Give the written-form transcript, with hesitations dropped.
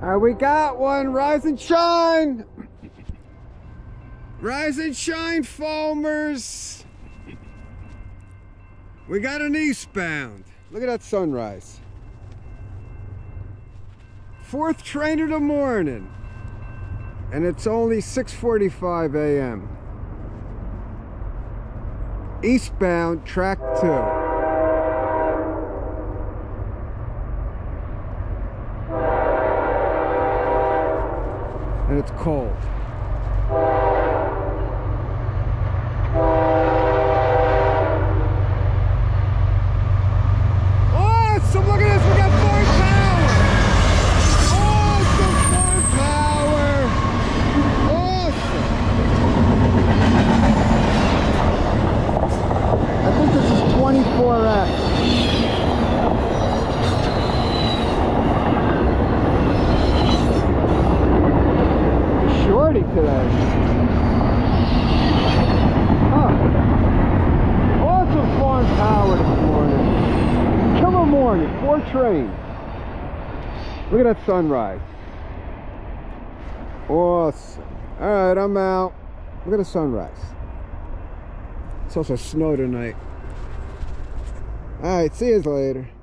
All right, we got one. Rise and shine. Rise and shine, foamers. We got an eastbound. Look at that sunrise. Fourth train of the morning. And it's only 6:45 a.m. Eastbound, track 2. And it's cold. Awesome! Look at this, we got 4 power! Awesome, 4 power! Awesome! I think this is 24X. Shorty today. Huh. Awesome farm power this morning. Killer morning, 4 trains. Look at that sunrise. Awesome. Alright, I'm out. Look at the sunrise. It's also snow tonight. Alright, see you later.